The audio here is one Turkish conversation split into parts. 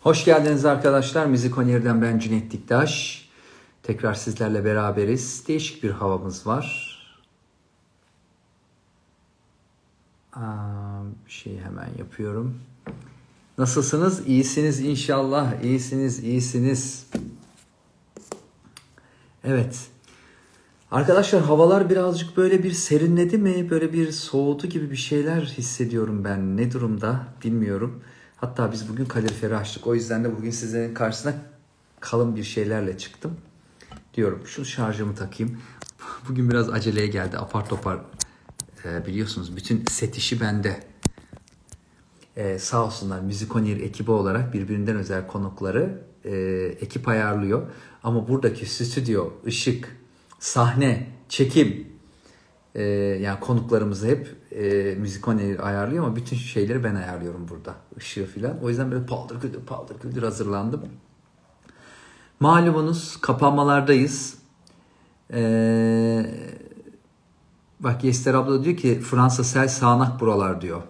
Hoş geldiniz arkadaşlar. Müzikonier'den ben Cüneyt Diktaş. Tekrar sizlerle beraberiz. Değişik bir havamız var. Bir şey hemen yapıyorum. Nasılsınız? İyisiniz inşallah. İyisiniz. Evet. Arkadaşlar havalar birazcık böyle bir serinledi mi? Böyle bir soğudu gibi bir şeyler hissediyorum ben. Ne durumda bilmiyorum. Hatta biz bugün kaloriferi açtık. O yüzden de bugün sizlerin karşısına kalın bir şeylerle çıktım. Diyorum şu şarjımı takayım. Bugün biraz aceleye geldi. Apar topar biliyorsunuz bütün set işi bende. Sağ olsunlar Müzikonier ekibi olarak birbirinden özel konukları ekip ayarlıyor. Ama buradaki stüdyo, ışık, sahne, çekim yani konuklarımızı hep Müzikonier ayarlıyor ama bütün şeyleri ben ayarlıyorum burada. Işığı filan. O yüzden böyle paldır küldür hazırlandım. Malumunuz kapanmalardayız. Bak Yester abla diyor ki Fransa sel sağanak buralar diyor.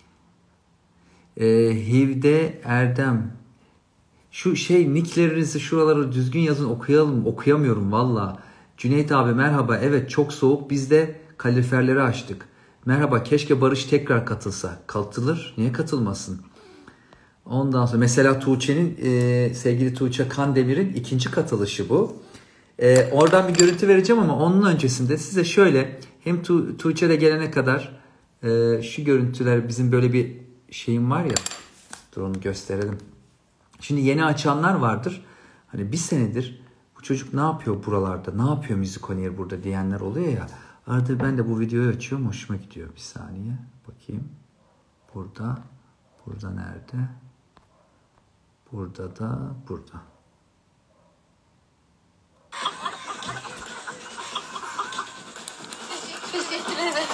Hivde Erdem. Şu nicklerinizi şuraları düzgün yazın okuyamıyorum valla. Cüneyt abi merhaba, evet çok soğuk, biz de kaloriferleri açtık. Merhaba, keşke Barış tekrar katılsa. Katılır, niye katılmasın? Ondan sonra mesela Tuğçe'nin sevgili Tuğçe Kandemir'in ikinci katılışı bu. Oradan bir görüntü vereceğim ama onun öncesinde size şöyle hem Tuğçe de gelene kadar şu görüntüler bizim böyle bir şeyim var ya, dur onu gösterelim. Şimdi yeni açanlar vardır. Hani bir senedir bu çocuk ne yapıyor buralarda? Ne yapıyor Müzikonier burada diyenler oluyor ya. Arada ben de bu videoyu açıyorum. Hoşuma gidiyor. Bir saniye. Bakayım. Burada. Burada nerede? Burada da burada. Teşekkür ederim.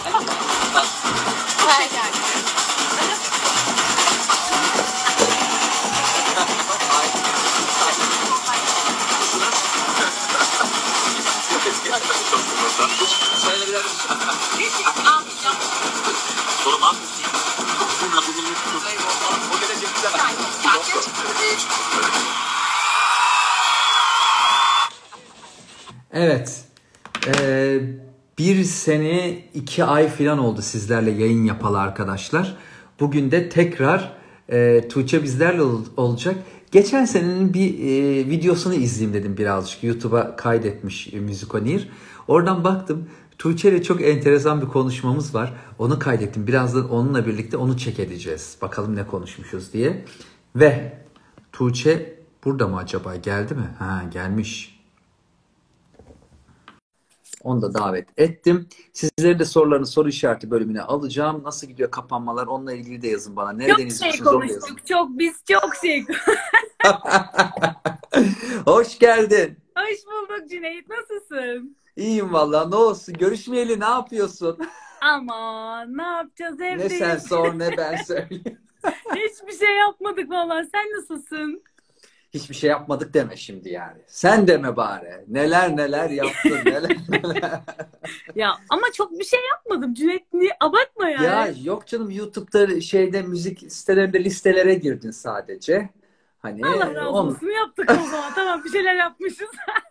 Evet. Bir sene 2 ay falan oldu sizlerle yayın yapalı arkadaşlar. Bugün de tekrar Tuğçe bizlerle olacak. Geçen senenin bir videosunu izleyeyim dedim birazcık. YouTube'a kaydetmiş Müzikonier. Oradan baktım. Tuğçe ile çok enteresan bir konuşmamız var. Onu kaydettim. Birazdan onunla birlikte onu check edeceğiz. Bakalım ne konuşmuşuz diye. Ve Tuğçe burada mı acaba? Geldi mi? Ha, gelmiş. Onu da davet ettim. Sizleri de soru işareti bölümüne alacağım. Nasıl gidiyor kapanmalar? Onunla ilgili de yazın bana. Nereden Çok şey izliyorsunuz onu yazın. konuştuk. Biz çok şey Hoş geldin. Hoş bulduk Cüneyt. Nasılsın? İyiyim vallahi. Ne olsun? Görüşmeyeli ne yapıyorsun? Ama ne yapacağız Ne evde? sen sor ne ben söyleyeyim. Hiçbir şey yapmadık vallahi. Sen nasılsın? Hiçbir şey yapmadık deme şimdi yani. Sen deme bari. Neler yaptın neler. Ya ama çok bir şey yapmadım Cüneyt. Niye? Abartma yani. Ya yok canım, YouTube'da müzik sitelerinde listelere girdin sadece. Hani Allah razı olsun. Yaptık o zaman. Tamam, bir şeyler yapmışız.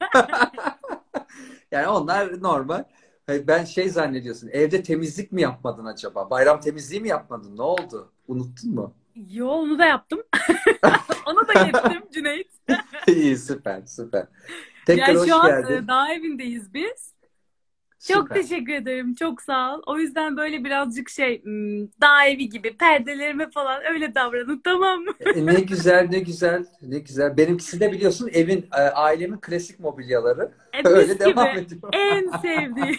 Yani onlar normal. Hayır, ben zannediyorsun. Evde temizlik mi yapmadın acaba? Bayram temizliği mi yapmadın? Ne oldu? Unuttun mu? Yo, onu da yaptım. Onu da yedim Cüneyt. İyi, süper. Tekrar Yani hoş şu an geldin. daha evindeyiz biz. Çok Süper. teşekkür ederim. Çok sağ ol. O yüzden böyle birazcık dağ evi gibi perdelerime falan öyle davranın, tamam mı? Ne güzel. Benimkisi de biliyorsun ailemin klasik mobilyaları. Öyle Mis devam gibi. ediyor. En sevdiğim.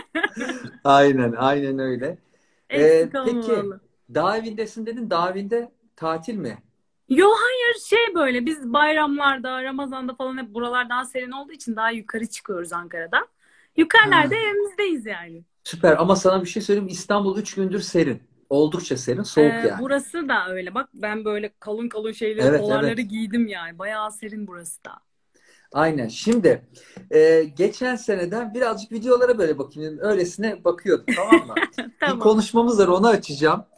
Aynen öyle. Eksik Peki olmamalı. dağ evindesin dedin. Dağ evinde tatil mi? Yo, hayır, böyle biz bayramlarda, Ramazan'da falan hep buralar daha serin olduğu için daha yukarı çıkıyoruz Ankara'da. Yukarılarda Ha, evimizdeyiz yani. süper ama sana bir şey söyleyeyim. İstanbul 3 gündür serin. Oldukça serin. Soğuk yani. Burası da öyle. Bak, ben böyle kalın kalın polarları Evet. giydim yani. Bayağı serin burası da. Aynen. Şimdi geçen seneden birazcık videolara böyle bakayım dedim. Öylesine bakıyordum, tamam mı? Bir Tamam. konuşmamız var, onu açacağım.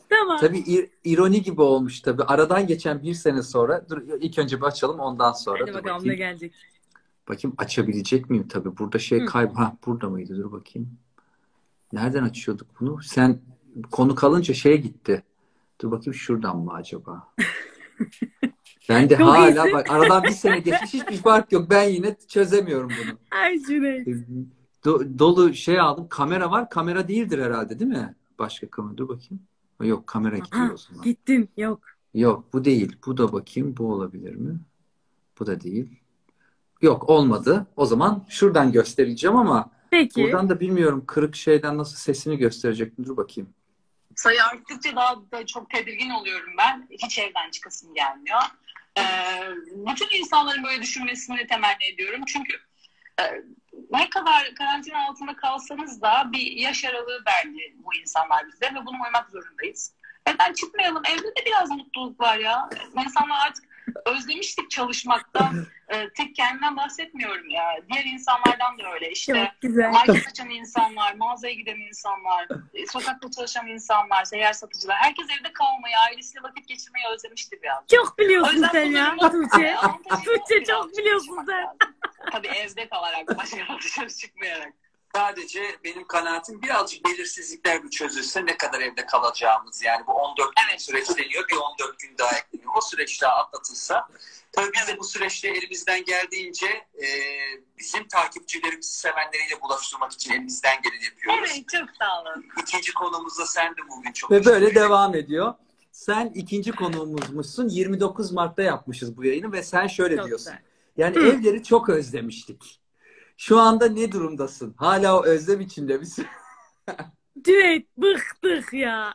Tamam. Tabii ironi gibi olmuş tabii. Aradan geçen bir sene sonra. Dur ilk önce bir açalım ondan sonra. Hadi Dur bakalım ne bakayım. gelecek. Bakayım açabilecek miyim tabii. Burada şey Hı. Ha burada mıydı? Dur bakayım. Nereden açıyorduk bunu? Sen konu kalınca şeye gitti. Dur bakayım şuradan mı acaba? Ben de Çok hala iyisin. bak aradan bir sene geçmiş hiçbir fark yok. Ben yine çözemiyorum bunu. Ay Cüneyt. Dolu şey aldım. Kamera var. Kamera değildir herhalde değil mi? Başka kamera. Dur bakayım. Yok kamera gidiyor Aha, o zaman. gittin. Yok. Yok bu değil. Bu da bakayım. Bu olabilir mi? Bu da değil. Yok olmadı. O zaman şuradan göstereceğim ama Peki. buradan da bilmiyorum kırık şeyden nasıl sesini gösterecek. Dur bakayım. Sayı arttıkça daha da çok tedirgin oluyorum ben. Hiç evden çıkasım gelmiyor. Bütün insanların böyle düşünmesini temenni ediyorum. Çünkü ne kadar karantina altında kalsanız da bir yaş aralığı verdi bu insanlar bize ve buna uymak zorundayız. Neden çıkmayalım? Evde de biraz mutluluk var ya. İnsanlar artık özlemiştik çalışmaktan. Tek kendimden bahsetmiyorum ya. Diğer insanlardan da öyle. İşte Çok güzel. market açan insanlar, mağazaya giden insanlar, sokakta çalışan insanlar, seyyar satıcılar. Herkes evde kalmayı, ailesiyle vakit geçirmeyi özlemişti biraz. Çok O biliyorsun yüzden sen ya bunların Tuğçe. avantajını Tuğçe biraz çok biliyorsun çalışmak sen. lazım. Tabii evde kalarak, başka dışarı çıkmayarak. Sadece benim kanaatim birazcık belirsizlikler bir çözülse ne kadar evde kalacağımız yani bu 14 gün süreç deniyor bir 14 gün daha ekleniyor. O süreç daha atlatılsa tabii biz de bu süreçte elimizden geldiğince bizim takipçilerimizi sevenleriyle buluşturmak için elimizden geleni yapıyoruz. Evet çok sağ olun. İkinci konumuzda sen de bugün çok Ve böyle teşekkür ederim. devam ediyor. Sen ikinci konuğumuzmuşsun. 29 Mart'ta yapmışız bu yayını ve sen şöyle Çok diyorsun. güzel. Yani evleri çok özlemiştik. Şu anda ne durumdasın? Hala o özlem içinde misin? Cüneyt bıktık ya.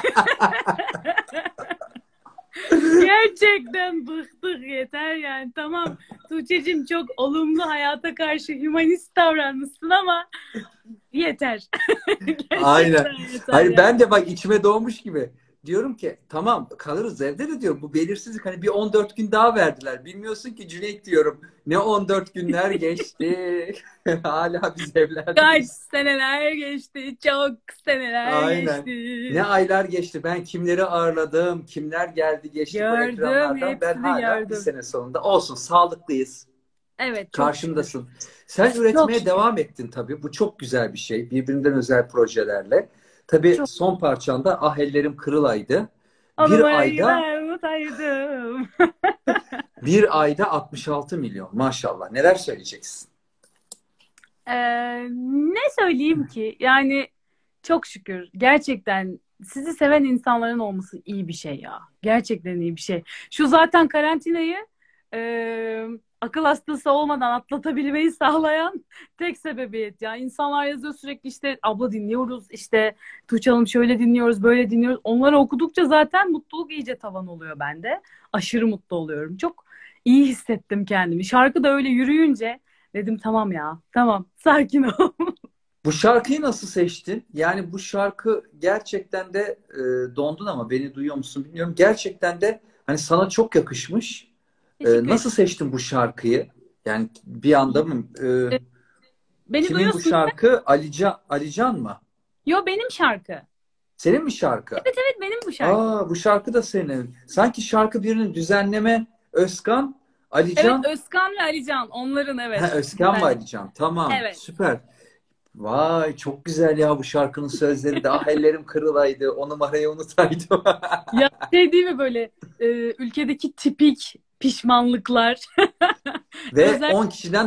Gerçekten bıktık yeter yani. Tamam Tuğçe'cim çok olumlu hayata karşı hümanist davranmışsın ama yeter. Gerçekten Aynen. yeter Hayır ya. ben de bak içime doğmuş gibi. Diyorum ki tamam kalırız evde de diyorum. Bu belirsizlik hani bir 14 gün daha verdiler. Bilmiyorsun ki Cüneyt diyorum. Ne 14 günler geçti. Hala biz Kaç evlerdeyiz. seneler geçti. Çok seneler Aynen. geçti. Ne aylar geçti. Ben kimleri ağırladım. Kimler geldi geçti bu Gördüm, ekranlardan. Ben hepsini hala bir gördüm. sene sonunda. Olsun sağlıklıyız. Evet çok şükür. Karşımdasın. Sen Çok üretmeye şükür. devam ettin tabii. Bu çok güzel bir şey. Birbirinden özel projelerle. Tabii Çok. son parçanda Ah Ellerim Kırılaydı. Onu Bir ayda unutaydım. bir ayda 66 milyon. Maşallah. Neler söyleyeceksin? Ne söyleyeyim ki? Yani çok şükür. Gerçekten sizi seven insanların olması iyi bir şey ya. Gerçekten iyi bir şey. Şu zaten karantinayı akıl hastası olmadan atlatabilmeyi sağlayan tek sebebiyet ya. İnsanlar yazıyor sürekli işte abla dinliyoruz, işte Tuğçe Hanım şöyle dinliyoruz, böyle dinliyoruz. Onları okudukça zaten mutluluk iyice tavan oluyor bende. Aşırı mutlu oluyorum. Çok iyi hissettim kendimi. Şarkı da öyle yürüyünce dedim tamam ya, tamam sakin ol. Bu şarkıyı nasıl seçtin? Yani bu şarkı gerçekten de dondun ama beni duyuyor musun bilmiyorum. Gerçekten de hani sana çok yakışmış. Teşekkür Nasıl ederim. seçtin bu şarkıyı? Yani bir anda mı? Beni Kimin bu duyuyorsun değil mi? şarkı? Alican mı? Yo benim şarkı. Senin mi şarkı? Evet benim bu şarkı. Aa bu şarkı da senin. Sanki şarkı birinin düzenleme Özkan, Evet Alican. Özkan ve Alican onların evet. Ha, Özkan ve Ben- Alican. Tamam. Evet. Süper. Vay çok güzel ya bu şarkının sözleri de. Ah ellerim kırılaydı. O numarayı unutaydım. Ya şey değil mi böyle ülkedeki tipik pişmanlıklar. Ve Özel- 10 kişiden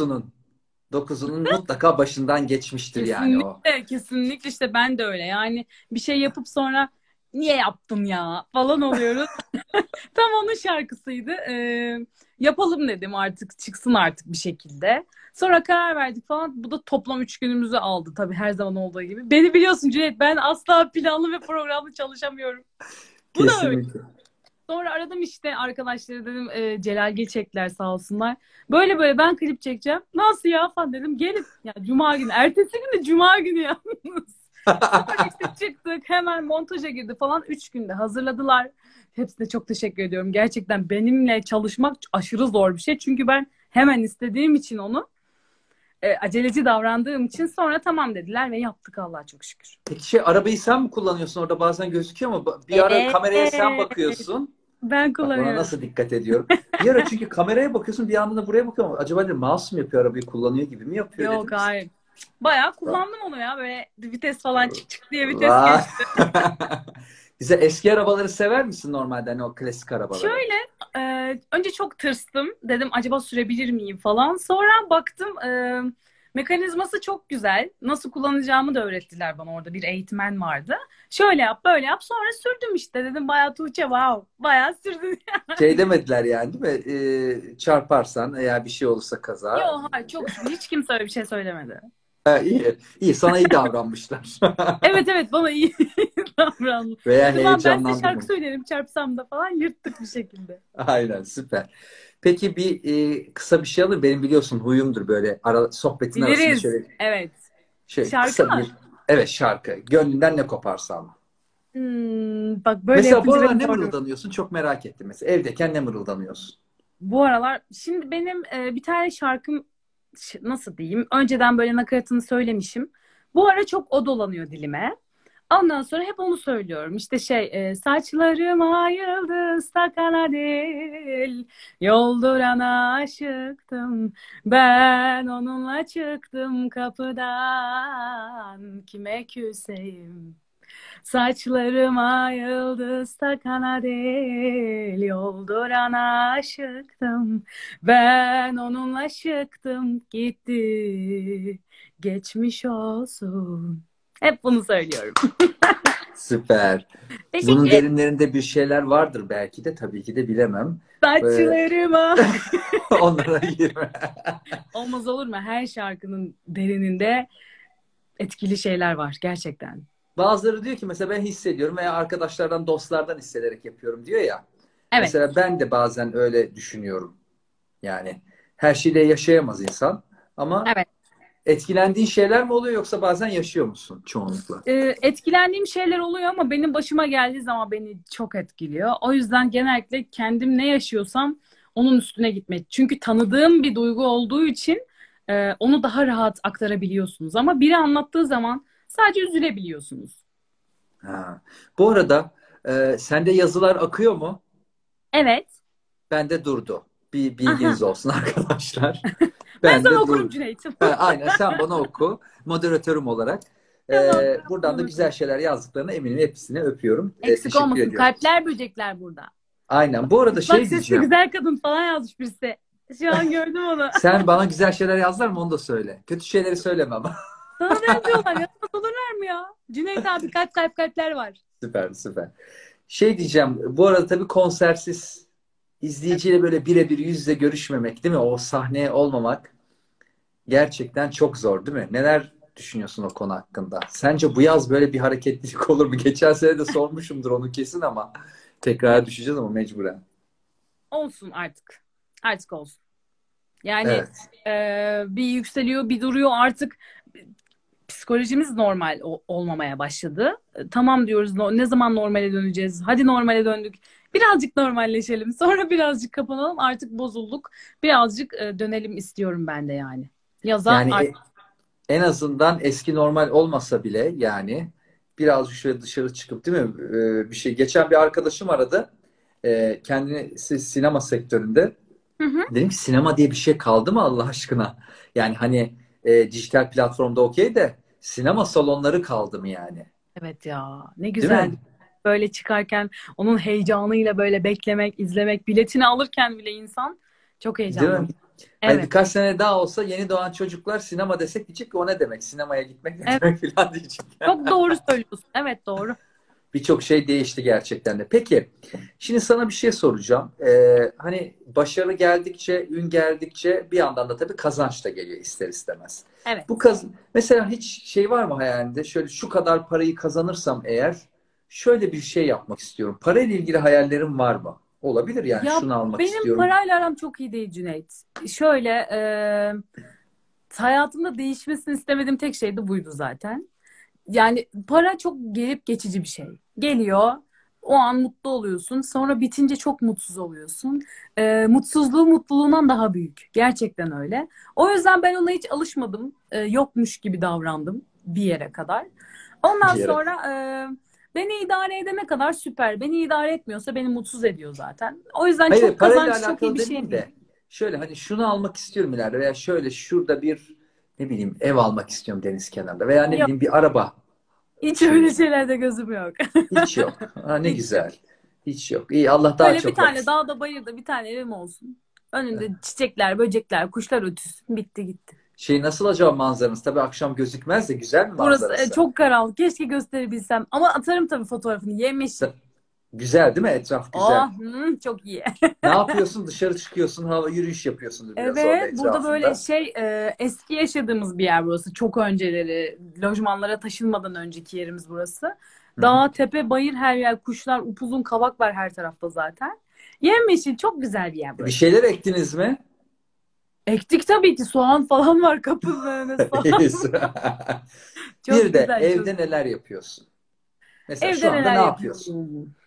9'unun mutlaka başından geçmiştir yani o. Kesinlikle işte ben de öyle. Yani bir şey yapıp sonra niye yaptın ya falan oluyoruz. Tam onun şarkısıydı. Yapalım dedim artık çıksın artık bir şekilde. Sonra karar verdik falan. Bu da toplam 3 günümüzü aldı tabii her zaman olduğu gibi. Beni biliyorsun Cüneyt ben asla planlı ve programlı çalışamıyorum. Bu da öyle. Kesinlikle. Sonra aradım işte arkadaşları dedim Celal Geçekler sağ olsunlar. Böyle böyle ben klip çekeceğim. Nasıl ya falan dedim. Gelin. Ya Cuma günü. Ertesi gün de Cuma günü yalnız. Sonra işte çıktık. Hemen montaja girdi falan. 3 günde hazırladılar. Hepsine çok teşekkür ediyorum. Gerçekten benimle çalışmak aşırı zor bir şey. Çünkü ben hemen istediğim için onu. aceleci davrandığım için sonra tamam dediler ve yaptık Allah'a çok şükür. Peki arabayı sen mi kullanıyorsun? Orada bazen gözüküyor ama bir ara kameraya sen bakıyorsun. Ben Bak ona kullanıyorum. nasıl dikkat ediyorum. Bir ara çünkü kameraya bakıyorsun bir yandan da buraya bakıyorum. Acaba dedim mouse mu yapıyor arabayı kullanıyor gibi mi yapıyor Yok dedim. hayır. Bayağı kullandım onu ya. Böyle vites falan çık çık diye vites Vay. geçti. Bize eski arabaları sever misin normalde hani o klasik arabaları? Şöyle önce çok tırstım. Dedim acaba sürebilir miyim falan. Sonra baktım mekanizması çok güzel. Nasıl kullanacağımı da öğrettiler bana, orada bir eğitmen vardı. Şöyle yap böyle yap, sonra sürdüm işte. Dedim bayağı Tuğçe wow. Bayağı sürdüm. Şey demediler yani değil mi? Çarparsan eğer bir şey olursa kaza. Yok hayır, çok şükür hiç kimse öyle bir şey söylemedi. Ha, iyi. İyi sana iyi davranmışlar. Evet bana iyi davrandı. Veya Dedim ben size heyecanlandım şarkı mı? söylerim çarpsam da falan, yırttık bir şekilde. Aynen süper. Peki kısa bir şey alır. Benim biliyorsun huyumdur böyle sohbetin arasında Biliriz. şöyle Evet. şey Şarkı kısa mı? bir evet şarkı. Gönlünden ne koparsan. Bak böyle Mesela bu yapınca aralar benim ne doğru. mırıldanıyorsun? Çok merak ettim mesela. Evdeyken ne mırıldanıyorsun? Bu aralar şimdi benim bir tane şarkım, nasıl diyeyim, önceden böyle nakaratını söylemişim. Bu ara çok o dolanıyor dilime. Ondan sonra hep onu söylüyorum. İşte saçlarıma yıldız takan değil, yoldurana aşıktım. Ben onunla çıktım kapıdan, kime küseyim. Saçlarıma yıldız takana değil, yoldurana aşıktım. Ben onunla çıktım gitti, geçmiş olsun. Hep bunu söylüyorum. Süper. Teşekkür Bunun ederim. derinlerinde bir şeyler vardır belki de. Tabii ki de bilemem. Saçlarıma. Onlara girme. Olmaz olur mu? Her şarkının derininde etkili şeyler var gerçekten. Bazıları diyor ki mesela ben hissediyorum veya arkadaşlardan, dostlardan hissederek yapıyorum diyor ya. Evet. Mesela ben de bazen öyle düşünüyorum. Yani her şeyle yaşayamaz insan ama Evet. etkilendiğin şeyler mi oluyor yoksa bazen yaşıyor musun çoğunlukla? Etkilendiğim şeyler oluyor ama benim başıma geldiği zaman beni çok etkiliyor. O yüzden genellikle kendim ne yaşıyorsam onun üstüne gitmek. Çünkü tanıdığım bir duygu olduğu için onu daha rahat aktarabiliyorsunuz. Ama biri anlattığı zaman sadece üzülebiliyorsunuz. Ha. Bu arada sende yazılar akıyor mu? Evet. Bende durdu. Bir Aha. bilginiz olsun arkadaşlar. Ben sana Bende okurum durdu. Cüneyt'im. Aynen sen bana oku. Moderatörüm olarak. Tamam. Buradan da güzel şeyler yazdıklarına eminim hepsini öpüyorum. Eksik Teşekkür olmasın. ediyorum. Kalpler böcekler burada. Aynen. Bu arada Bak şey sesli diyeceğim. güzel kadın falan yazmış birisi. Şu an gördüm onu. Sen bana güzel şeyler yazlar mı onu da söyle. Kötü şeyleri söyleme ama. Sana da yazıyorlar. Yazmaz olurlar mı ya? Cüneyt abi kalpler var. Süper süper. Şey diyeceğim. Bu arada tabii konsersiz izleyiciyle böyle birebir yüz yüze görüşmemek değil mi? O sahneye olmamak gerçekten çok zor değil mi? Neler düşünüyorsun o konu hakkında? Sence bu yaz böyle bir hareketlilik olur mu? Geçen sene de sormuşumdur onu kesin ama tekrar düşeceğiz ama mecburen. Olsun artık. Artık olsun. Yani Evet. bir yükseliyor, bir duruyor. Artık psikolojimiz normal olmamaya başladı. Tamam diyoruz, ne zaman normale döneceğiz? Hadi normale döndük. Birazcık normalleşelim. Sonra birazcık kapanalım. Artık bozulduk. Birazcık dönelim istiyorum ben de yani. Yaza Yani artık. en azından eski normal olmasa bile yani birazcık şöyle dışarı çıkıp değil mi? Bir şey. Geçen bir arkadaşım aradı. Kendisi sinema sektöründe. Hı hı. Dedim ki sinema diye bir şey kaldı mı Allah aşkına? Yani hani dijital platformda okey de sinema salonları kaldı mı yani? Evet ya. Ne Değil güzel. mi? Böyle çıkarken onun heyecanıyla böyle beklemek, izlemek, biletini alırken bile insan çok Değil mi? heyecanlanıyor. Hani Evet. birkaç sene daha olsa yeni doğan çocuklar sinema desek diyecek ki o ne demek? Sinemaya gitmek ne Evet. demek falan diyecek. Çok doğru söylüyorsun. Evet doğru. Birçok şey değişti gerçekten de. Peki, şimdi sana bir şey soracağım. Hani başarı geldikçe, ün geldikçe bir yandan da tabii kazanç da geliyor ister istemez. Evet. Mesela hiç şey var mı hayalinde? Şöyle şu kadar parayı kazanırsam eğer şöyle bir şey yapmak istiyorum. Parayla ilgili hayallerim var mı? Olabilir yani Ya şunu almak benim istiyorum. parayla aram çok iyi değil Cüneyt. Şöyle hayatımda değişmesini istemediğim tek şey de buydu zaten. Yani para çok gelip geçici bir şey. Geliyor, O an mutlu oluyorsun. Sonra bitince çok mutsuz oluyorsun. Mutsuzluğu mutluluğundan daha büyük. Gerçekten öyle. O yüzden ben ona hiç alışmadım. Yokmuş gibi davrandım bir yere kadar. Ondan Bir yere. sonra beni idare edene kadar süper. Beni idare etmiyorsa beni mutsuz ediyor zaten. O yüzden Hayır, çok parayla kazanç çok iyi alakalı bir şey demeyeyim değil. de şöyle hani şunu almak istiyorum ileride veya şöyle şurada bir ne bileyim ev almak istiyorum deniz kenarında veya ne Yok, bileyim bir araba hiç şey öyle şeylerde gözüm yok. hiç yok. Ha, ne Hiç yok. güzel. Hiç yok. İyi Allah daha Böyle bir çok tane versin. dağda bayırda bir tane evim olsun. Önünde çiçekler, böcekler, kuşlar ötüsün. Bitti gitti. Şey nasıl acaba manzaranız? Tabii akşam gözükmez de güzel mi Burası manzarası? çok karanlık. Keşke gösterebilsem. Ama atarım tabii fotoğrafını. Yemyeşil. Güzel değil mi? Etraf güzel. Çok iyi. Ne yapıyorsun? Dışarı çıkıyorsun, hava yürüyüş yapıyorsundur biraz orada Evet, burada böyle etrafında. eski yaşadığımız bir yer burası. Çok önceleri, lojmanlara taşınmadan önceki yerimiz burası. Hı. Dağ, tepe, bayır her yer, kuşlar, upuzun kavak var her tarafta zaten. Yemyeşil, çok güzel bir yer Bir burası. şeyler ektiniz mi? Ektik tabii ki, soğan falan var kapının önünde soğan. Çok Bir de güzel, evde çok. neler yapıyorsun? Mesela Evde şu anda neler ne yapıyorsun? yapıyorum?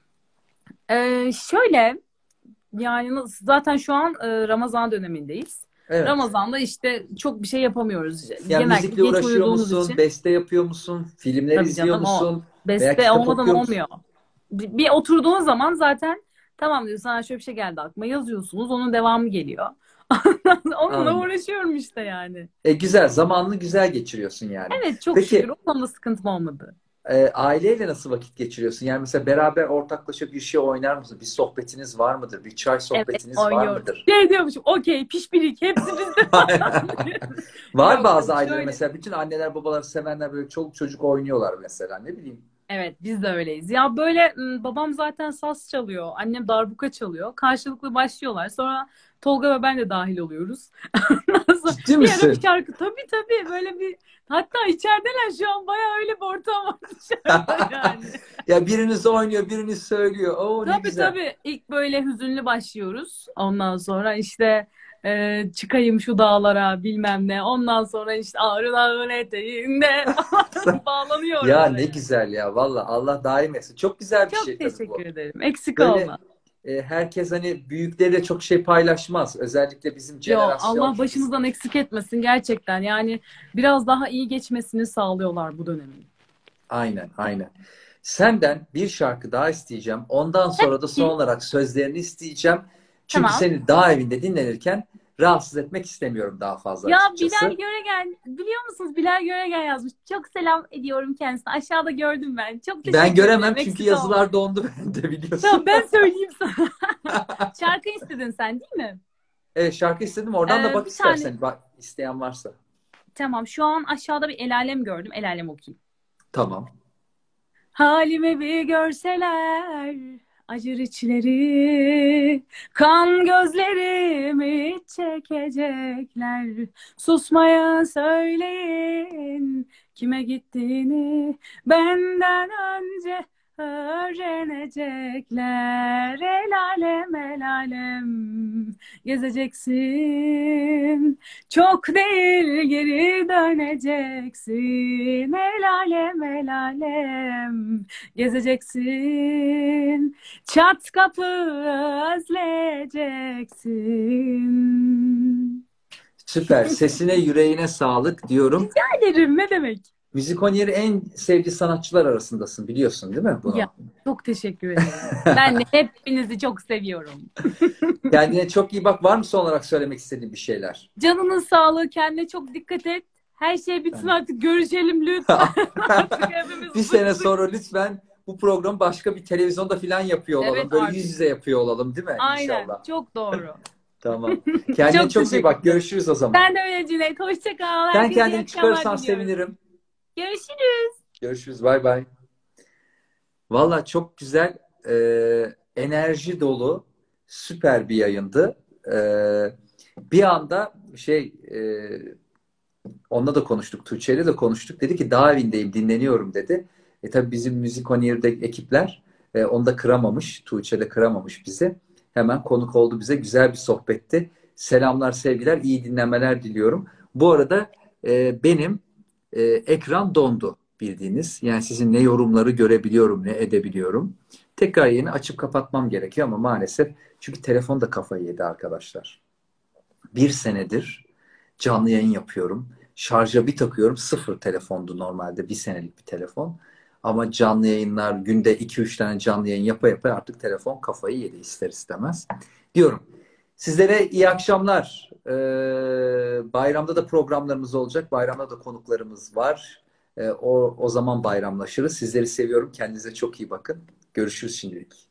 Şöyle, yani zaten şu an Ramazan dönemindeyiz. Evet. Ramazan'da işte çok bir şey yapamıyoruz. Yani Genellikle müzikle geç uğraşıyor uyuduğumuz musun? için. Beste yapıyor musun? Filmler Tabii izliyor canım, o musun? Veya beste kitap olmadan okuyor musun? olmuyor. Bir oturduğun zaman zaten tamam diyorsun, sana şöyle bir şey geldi aklıma, yazıyorsunuz, onun devamı geliyor. Onunla Anladım. uğraşıyorum işte yani. Güzel. Zamanını güzel geçiriyorsun yani. Evet, çok Peki şükür o konuda sıkıntım olmadı. aileyle nasıl vakit geçiriyorsun? Yani mesela beraber ortaklaşa bir şey oynar mısın? Bir sohbetiniz var mıdır? Bir çay Evet, sohbetiniz var oynuyorum. mıdır? Şey diyormuşum, okey, pişpirik hepsi bizde falan. Var Yok bazı yok, aileler şöyle. mesela bütün anneler babalar sevenler böyle çoluk çocuk oynuyorlar mesela ne bileyim. Evet, biz de öyleyiz. Ya böyle babam zaten saz çalıyor. Annem darbuka çalıyor. Karşılıklı başlıyorlar. Sonra Tolga ve ben de dahil oluyoruz. Ondan sonra Ciddi bir ara bir misin? şarkı. Tabii böyle bir, hatta içerideler şu an, bayağı öyle bir ortam var dışarıda yani. Ya biriniz oynuyor, biriniz söylüyor. Oo ne güzel. Tabii. İlk böyle hüzünlü başlıyoruz. Ondan sonra işte çıkayım şu dağlara bilmem ne. Ondan sonra işte Ağrı Dağı'nın eteğinde bağlanıyor Ya oralara ne yani. güzel ya valla Allah daim etsin. Çok güzel bir Çok şey tabii bu. teşekkür ederim. Eksik Böyle olma. herkes hani büyükleriyle çok şey paylaşmaz. Özellikle bizim Yo, jenerasyon. Allah başımızdan eksik etmesin gerçekten. Yani biraz daha iyi geçmesini sağlıyorlar bu dönemin. Aynen. Senden bir şarkı daha isteyeceğim. Ondan sonra da son olarak sözlerini isteyeceğim. Çünkü Tamam. seni dağ evinde dinlenirken rahatsız etmek istemiyorum daha fazla Ya açıkçası. Bilal Göregen, biliyor musunuz? Bilal Göregen yazmış. Çok selam ediyorum kendisine. Aşağıda gördüm ben. Çok Ben teşekkür göremem ederim. çünkü Eksik olma. yazılar dondu bende biliyorsun. Tamam, ben söyleyeyim sana. Şarkı istedin sen değil mi? Evet şarkı istedim. Oradan da bak Bir istersen. tane. Bak isteyen varsa. Tamam, şu an aşağıda bir El Alem gördüm. El Alem okuyayım. Tamam. Halimi bir görseler, acır içleri, kan gözlerimi çekecekler. Susmaya söyleyin, kime gittiğini benden önce öğrenecekler. El alem gezeceksin, çok değil geri döneceksin. El alem gezeceksin, çat kapı özleyeceksin. Süper. Sesine yüreğine sağlık diyorum. Rica ederim, ne demek? Müzikonyeri en sevdiği sanatçılar arasındasın biliyorsun değil mi bunu? Ya, çok teşekkür ederim. Ben de hepinizi çok seviyorum. Kendine çok iyi bak. Var mı son olarak söylemek istediğin bir şeyler? Canının sağlığı, kendine çok dikkat et. Her şey bitsin artık, görüşelim lütfen. Artık hepimiz Bir sene bıktık. sonra lütfen bu programı başka bir televizyonda falan yapıyor olalım. Evet, Böyle artık. yüz yüze yapıyor olalım değil mi? Aynen, İnşallah. çok doğru. Tamam. Kendine çok iyi bak. Görüşürüz o zaman. Sen de öyle Cüneyt. Hoşça kal. Sen Herkese iyi kendini akşamlar çıkarırsan diliyorum. sevinirim. Görüşürüz. Görüşürüz. Bay bay. Valla çok güzel, enerji dolu, süper bir yayındı. Bir anda onunla da konuştuk, Tuğçe'yle de konuştuk. Dedi ki dağ evindeyim, dinleniyorum dedi. Tabii bizim Müzik On Air'de ekipler onu da kıramamış, Tuğçe de kıramamış bizi. Hemen konuk oldu bize, güzel bir sohbetti. Selamlar, sevgiler, iyi dinlemeler diliyorum. Bu arada benim ekran dondu bildiğiniz. Yani sizin ne yorumları görebiliyorum, ne edebiliyorum. Tekrar yayını açıp kapatmam gerekiyor ama maalesef çünkü telefon da kafayı yedi arkadaşlar. Bir senedir canlı yayın yapıyorum. Şarja bir takıyorum. Sıfır telefondu normalde. Bir senelik bir telefon. Ama canlı yayınlar günde 2-3 tane canlı yayın yapa yapa artık telefon kafayı yedi ister istemez. Diyorum. Sizlere iyi akşamlar. Bayramda da programlarımız olacak. Bayramda da konuklarımız var. O zaman bayramlaşırız. Sizleri seviyorum. Kendinize çok iyi bakın. Görüşürüz şimdilik.